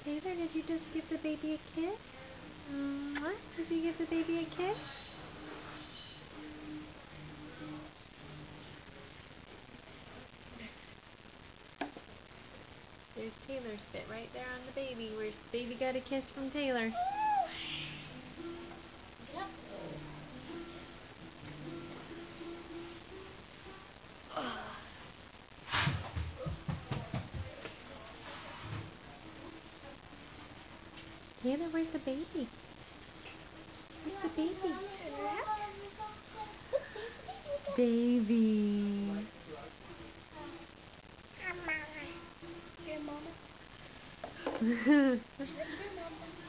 Taylor, did you just give the baby a kiss? Did you give the baby a kiss? There's Taylor's spit right there on the baby, where baby got a kiss from Taylor. Yep. Taylor, where's the baby? Where's the baby? Baby. Your mama. Your Your mama.